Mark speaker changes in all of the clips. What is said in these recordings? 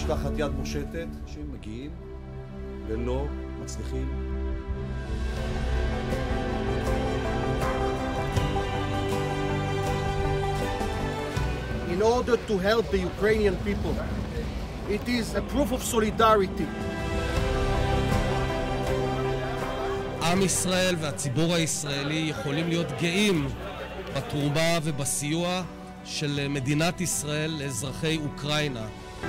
Speaker 1: תחת יד מושטת שהם מגיעים ולא מצליחים.
Speaker 2: In order to help the Ukrainian people, it is a proof of solidarity.
Speaker 3: עם ישראל והציבור הישראלי יכולים להיות גאים בתרומה ובסיוע של מדינת ישראל לאזרחי אוקראינה.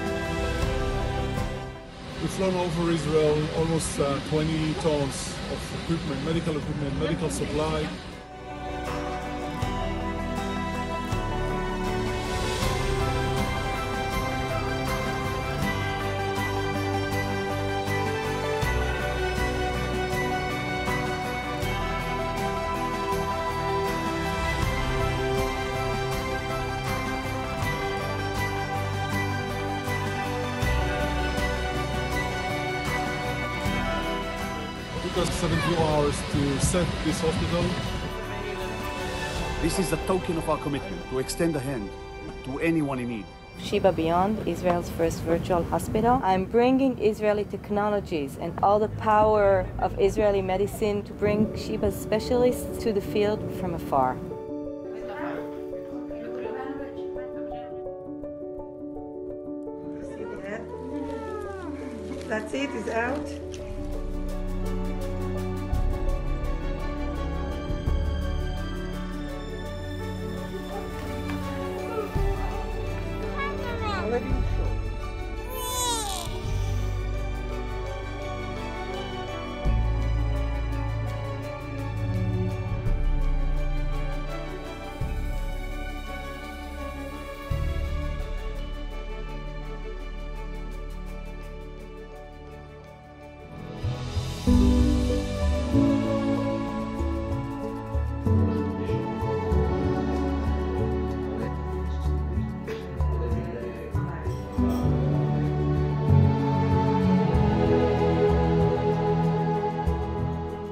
Speaker 4: We've flown over Israel almost 20 tons of equipment, medical supply. It took us 72 hours to set this hospital.
Speaker 1: This is a token of our commitment to extend a hand to anyone in need.
Speaker 5: Sheba Beyond, Israel's first virtual hospital. I'm bringing Israeli technologies and all the power of Israeli medicine to bring Sheba's specialists to the field from afar.
Speaker 6: See that? That's it, it's out.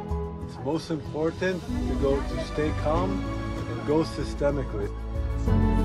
Speaker 4: Most important to stay calm and go systemically.